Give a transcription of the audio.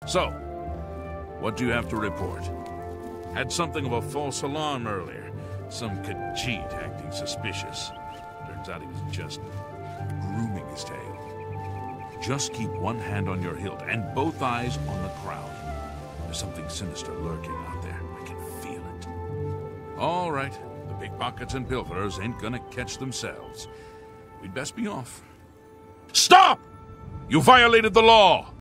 So, what do you have to report? Had something of a false alarm earlier. Some Khajiit acting suspicious. Turns out he was just grooming his tail. Just keep one hand on your hilt and both eyes on the crowd. There's something sinister lurking out there. I can feel it. All right. The pickpockets and pilferers ain't gonna catch themselves. We'd best be off. Stop! You violated the law!